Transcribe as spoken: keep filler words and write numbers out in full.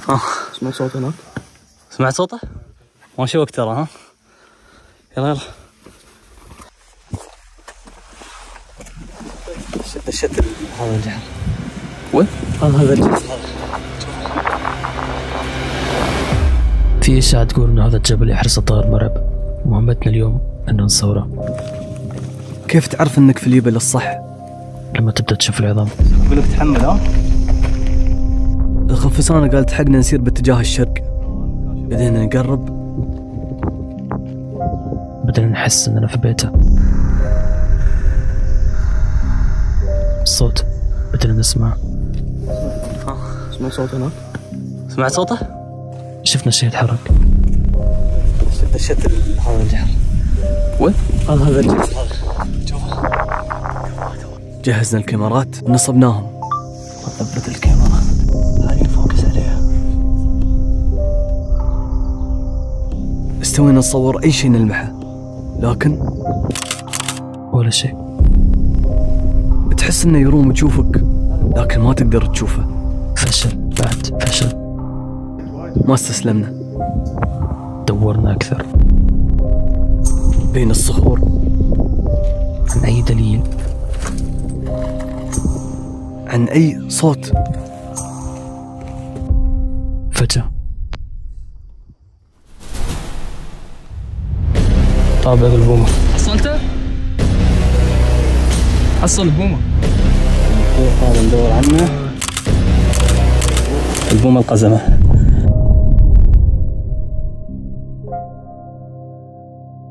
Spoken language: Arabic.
ها سمعت صوت هناك؟ سمعت صوته؟ ماشي وقت ترى. ها يلا يلا شد شد هذا الجحر. وين؟ هذا الجحر. في إشاعة تقول إن هذا الجبل يحرس الطائر مرعب، ومهمتنا اليوم إن نصوره. كيف تعرف إنك في اليبل الصح؟ لما تبدأ تشوف العظام. أقول لك تحمل. ها الخنفسانة قالت حقنا نسير باتجاه الشرق. بدينا نقرب، بدنا نحس إننا في بيته. الصوت بدنا نسمع. ها سمعت صوت هناك؟ سمعت صوته؟ شفنا شيء يتحرك. شد شد هذا الجحر. وين؟ هذا الجحر. شوفه. جهزنا الكاميرات ونصبناهم. ثبت الكاميرا هاي نفوكس عليها. استوينا نصور أي شيء نلمحه، لكن ولا شيء. تحس إنه يروم تشوفك لكن ما تقدر تشوفه. فشل بعد فشل. ما استسلمنا، دورنا أكثر بين الصخور عن أي دليل، عن أي صوت. فجأة طابق البومة. حصلته؟ حصل البومة. هذا ندور عنه. البومة القزمة.